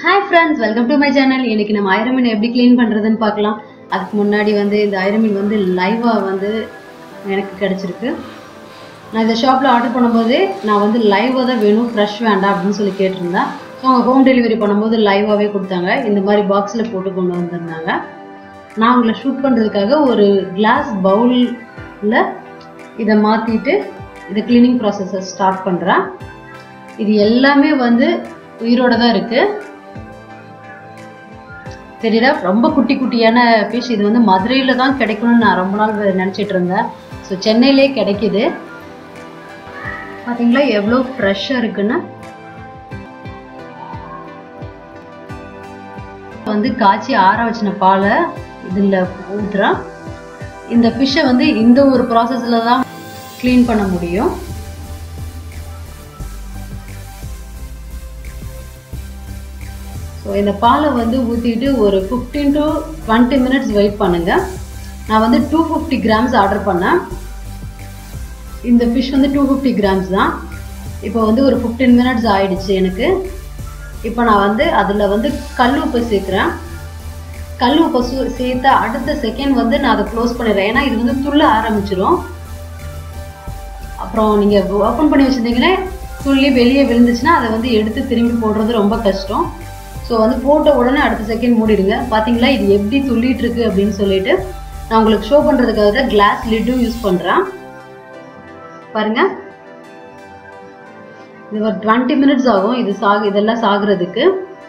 Hi friends, welcome to my channel. இன்னைக்கு நம்ம iron மீன் எப்படி க்ளீன் பண்றதுன்னு பார்க்கலாம். அதுக்கு முன்னாடி இந்த ஐரன் மீன் லைவா எனக்கு கிடைச்சிருக்கு. நான் இந்த ஷாப்ல ஆர்டர் பண்ணும்போது நான் லைவா தான் வேணும், ஃப்ரெஷ் வேண்டாம் அப்படினு சொல்லி கேட்டிருந்தேன். சோ அவங்க ஹோம் டெலிவரி பண்ணும்போது லைவாவே கொடுத்தாங்க. இந்த மாதிரி பாக்ஸ்ல போட்டு கொண்டு வந்திருந்தாங்க. நான் உங்களை ஷூட் பண்றதுக்காக ஒரு கிளாஸ் பவுல்ல இத மாத்திட்டு இந்த க்ளீனிங் process ஸ்டார்ட் பண்றேன். இது எல்லாமே உயிரோட தான் இருக்கு. தெரியுதா? ரொம்ப குட்டி குட்டியான ஃபிஷ். இது மதுரையில தான் கிடைக்கும்னு நான் ரொம்ப நாள் நினைச்சிட்டு இருந்தேன். ஸோ சென்னையிலே கிடைக்குது. பாத்தீங்களா எவ்வளோ ஃப்ரெஷ்ஷா இருக்குன்னு. காய்ச்சி ஆற வச்சின பாலை இதுல ஊத்துறேன். இந்த ஃபிஷ்ஷை இந்த ஒரு ப்ராசஸ்ல தான் க்ளீன் பண்ண முடியும். இந்த பாலை ஊற்றிட்டு ஒரு 15 to 20 minutes வெயிட் பண்ணுங்க. நான் 250 grams ஆர்டர் பண்ணேன். இந்த ஃபிஷ் 250 grams தான். இப்போ ஒரு 15 minutes ஆயிடுச்சு எனக்கு. இப்போ நான் அதில் கல் உப்பு சேர்க்குறேன். கல் உப்பு சேர்த்து அடுத்த செகண்ட் நான் அதை க்ளோஸ் பண்ணிடுறேன். ஏன்னா இது துள்ள ஆரம்பிச்சிடும். அப்புறம் நீங்கள் ஓப்பன் பண்ணி வச்சுருந்தீங்கன்னா துள்ளி வெளியே விழுந்துச்சுன்னா அதை எடுத்து திரும்பி போடுறது ரொம்ப கஷ்டம். ஸோ போட்ட உடனே அடுத்த செகண்ட் மூடிடுங்க. பார்த்தீங்களா இது எப்படி துள்ளிட்டு இருக்கு அப்படின்னு சொல்லிட்டு நான் உங்களுக்கு ஷோ பண்ணுறதுக்காக தான் கிளாஸ் லிட்டும் யூஸ் பண்ணுறேன். பாருங்க, இது ஒரு 20 minutes ஆகும் இதெல்லாம் சாகுறதுக்கு.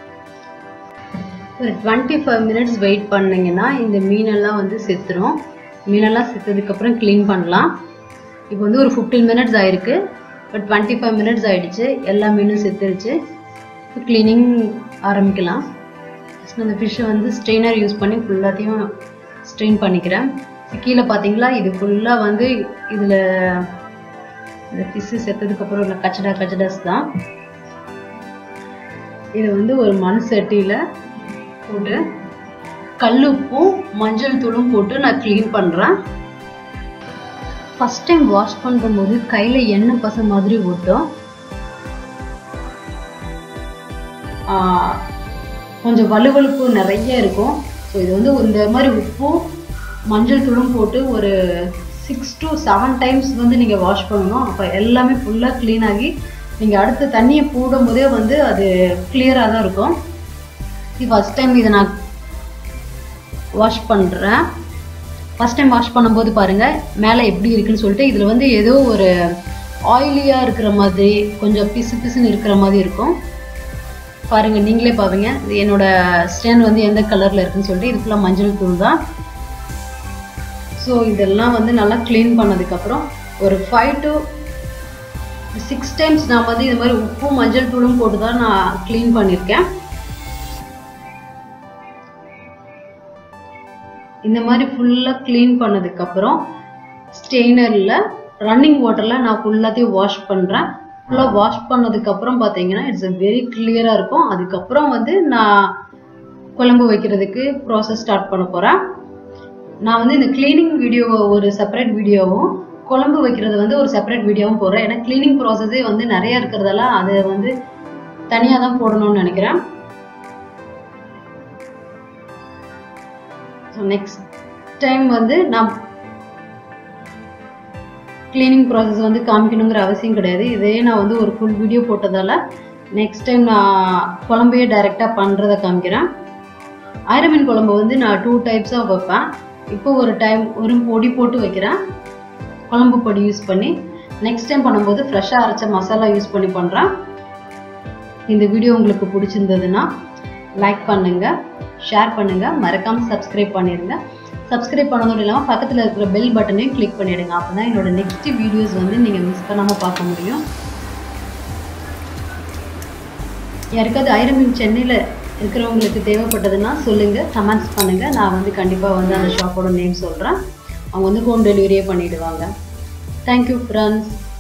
ஒரு 25 minutes வெயிட் பண்ணிங்கன்னா இந்த மீனெல்லாம் செத்துரும். மீனெல்லாம் செத்ததுக்கப்புறம் க்ளீன் பண்ணலாம். இப்போ ஒரு 15 minutes ஆயிருக்கு. இப்போ 25 minutes ஆயிடுச்சு. எல்லா மீனும் செத்துருச்சு. க்ளீனிங் ஆரம்பிக்கலாம். அந்த ஃபிஷ்ஷை ஸ்ட்ரெயினர் யூஸ் பண்ணி ஃபுல்லாத்தையும் ஸ்ட்ரெயின் பண்ணிக்கிறேன். கீழே பார்த்தீங்களா இது ஃபுல்லாக இதில் இந்த ஃபிஷ்ஷு செத்ததுக்கப்புறம் உள்ள கச்சடாஸ் தான். இது ஒரு மண் சட்டியில் போட்டு கல்லுப்பும் மஞ்சள் தூளும் போட்டு நான் க்ளீன் பண்ணுறேன். ஃபஸ்ட் டைம் வாஷ் பண்ணும்போது கையில் எண்ணெய் பசை மாதிரி ஓட்டும். கொஞ்சம் வலுவலுப்பு நிறைய இருக்கும். ஸோ இது இந்த மாதிரி உப்பும் மஞ்சள் தூளும் போட்டு ஒரு 6 to 7 times நீங்கள் வாஷ் பண்ணணும். அப்போ எல்லாமே ஃபுல்லாக க்ளீன் ஆகி நீங்கள் அடுத்த தண்ணியை போடும் போதே அது கிளியராக தான் இருக்கும். இது ஃபஸ்ட் டைம் இதை நான் வாஷ் பண்ணுறேன். ஃபஸ்ட் டைம் வாஷ் பண்ணும்போது பாருங்கள் மேலே எப்படி இருக்குன்னு சொல்லிட்டு இதில் ஏதோ ஒரு ஆயிலியாக இருக்கிற மாதிரி கொஞ்சம் பிசு பிசுன்னு இருக்கிற மாதிரி இருக்கும். பாருங்க, நீங்களே பாருங்க என்னோட ஸ்டேன் எந்த கலர்ல இருக்குன்னு சொல்லிட்டு. இது ஃபுல்லாக மஞ்சள் தூள் தான். ஸோ இதெல்லாம் நல்லா க்ளீன் பண்ணதுக்கப்புறம் ஒரு 5 to 6 times நான் இது மாதிரி உப்பும் மஞ்சள் தூளும் போட்டு தான் நான் க்ளீன் பண்ணியிருக்கேன். இந்த மாதிரி ஃபுல்லாக க்ளீன் பண்ணதுக்கப்புறம் ஸ்டெய்னரில் ரன்னிங் வாட்டரில் நான் ஃபுல்லாத்தையும் வாஷ் பண்ணுறேன். ஃபுல்லாக வாஷ் பண்ணதுக்கப்புறம் பார்த்தீங்கன்னா இட்ஸ் வெரி கிளியராக இருக்கும். அதுக்கப்புறம் நான் குழம்பு வைக்கிறதுக்கு ப்ராசஸ் ஸ்டார்ட் பண்ண போகிறேன். நான் இந்த க்ளீனிங் வீடியோவை ஒரு செப்பரேட் வீடியோவும் குழம்பு வைக்கிறது ஒரு செப்பரேட் வீடியோவும் போடுறேன். ஏன்னா க்ளீனிங் ப்ராசஸே நிறைய இருக்கிறதால அதை தனியாக தான் போடணும்னு நினைக்கிறேன். ஸோ நெக்ஸ்ட் டைம் நான் க்ளீனிங் ப்ராசஸ் காமிக்கணுங்கிற அவசியம் கிடையாது. இதே நான் ஒரு ஃபுல் வீடியோ போட்டதால நெக்ஸ்ட் டைம் நான் குழம்பையே டைரெக்டாக பண்ணுறதை காமிக்கிறேன். ஐரன் மீன் குழம்பு நான் 2 types வைப்பேன். இப்போ ஒரு டைம் ஒரு பொடி போட்டு வைக்கிறேன், குழம்பு பொடி யூஸ் பண்ணி. நெக்ஸ்ட் டைம் பண்ணும்போது ஃப்ரெஷ்ஷாக அரைச்ச மசாலா யூஸ் பண்ணி பண்ணுறேன். இந்த வீடியோ உங்களுக்கு பிடிச்சிருந்ததுன்னா லைக் பண்ணுங்கள், ஷேர் பண்ணுங்கள், மறக்காமல் சப்ஸ்கிரைப் பண்ணிடுங்க. சப்ஸ்கிரைப் பண்ணதோடு இல்லாமல் பக்கத்தில் இருக்கிற பெல் பட்டனையும் கிளிக் பண்ணிவிடுங்க. அப்போ தான் என்னோட நெக்ஸ்ட் வீடியோஸ் நீங்கள் மிஸ் பண்ணாமல் பார்க்க முடியும். யாருக்காவது ஐரன் மீன் சென்னையில் இருக்கிறவங்களுக்கு தேவைப்பட்டதுன்னா சொல்லுங்கள், கமெண்ட்ஸ் பண்ணுங்கள். நான் கண்டிப்பாக அந்த ஷாப்போட நேம் சொல்கிறேன். அவங்க ஹோம் டெலிவரியே பண்ணிவிடுவாங்க. Thank you friends.